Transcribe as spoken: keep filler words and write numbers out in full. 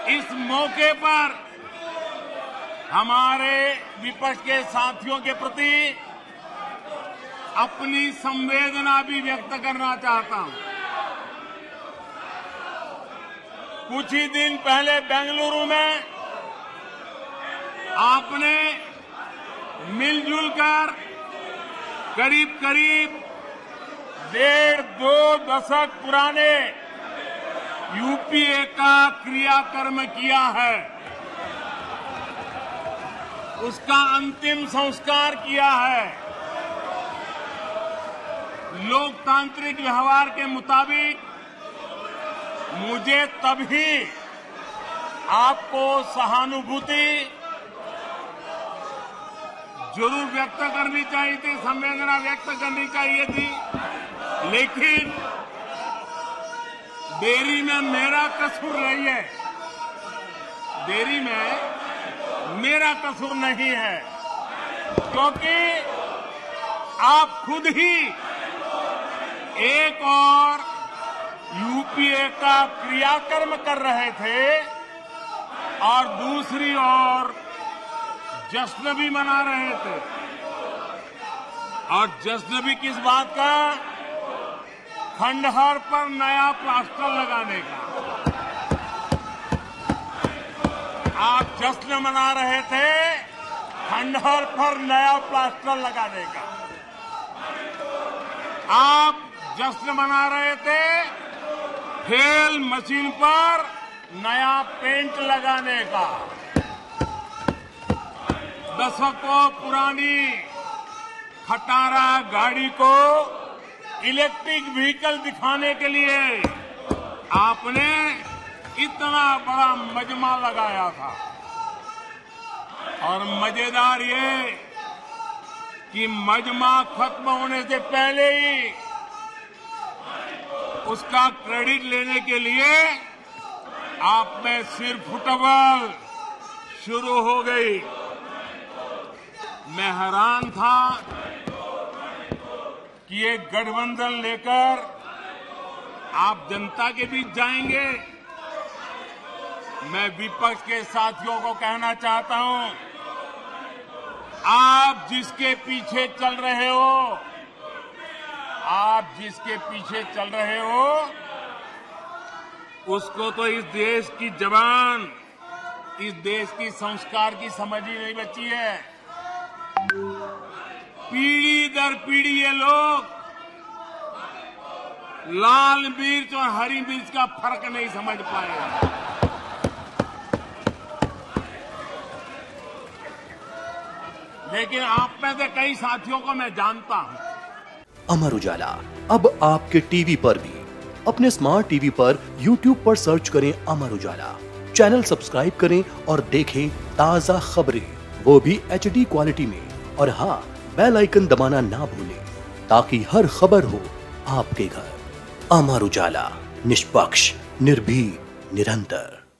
इस मौके पर हमारे विपक्ष के साथियों के प्रति अपनी संवेदना भी व्यक्त करना चाहता हूं। कुछ ही दिन पहले बेंगलुरु में आपने मिलजुल कर करीब करीब डेढ़ दो दशक पुराने यूपीए का क्रियाकर्म किया है, उसका अंतिम संस्कार किया है। लोकतांत्रिक व्यवहार के मुताबिक मुझे तभी आपको सहानुभूति जरूर व्यक्त करनी चाहिए थी, संवेदना व्यक्त करनी चाहिए थी, लेकिन देरी में मेरा कसूर नहीं है। देरी में मेरा कसूर नहीं है, क्योंकि आप खुद ही एक और यूपीए का क्रियाकर्म कर रहे थे और दूसरी ओर जश्न भी मना रहे थे। और जश्न भी किस बात का? खंडहर पर नया प्लास्टर लगाने का। आप जश्न मना रहे थे खंडहर पर नया प्लास्टर लगाने का। आप जश्न मना रहे थे फेल मशीन पर नया पेंट लगाने का। दशकों पुरानी खटारा गाड़ी को इलेक्ट्रिक व्हीकल दिखाने के लिए आपने इतना बड़ा मजमा लगाया था। और मजेदार ये कि मजमा खत्म होने से पहले ही उसका क्रेडिट लेने के लिए आप में सिर फुटबॉल शुरू हो गई। मैं हैरान था कि ये गठबंधन लेकर आप जनता के बीच जाएंगे। मैं विपक्ष के साथियों को कहना चाहता हूं, आप जिसके पीछे चल रहे हो, आप जिसके पीछे चल रहे हो, उसको तो इस देश की जबान, इस देश की संस्कार की समझ ही नहीं बची है। पीढ़ी दर पीढ़ी ये लोग लाल मिर्च और हरी मिर्च का फर्क नहीं समझ पाए। लेकिन आप में से कई साथियों को मैं जानता हूं। अमर उजाला अब आपके टीवी पर भी। अपने स्मार्ट टीवी पर यूट्यूब पर सर्च करें अमर उजाला, चैनल सब्सक्राइब करें और देखें ताजा खबरें, वो भी एच डी क्वालिटी में। और हाँ, बेल आइकन दबाना ना भूलें ताकि हर खबर हो आपके घर। अमर उजाला, निष्पक्ष, निर्भीक, निरंतर।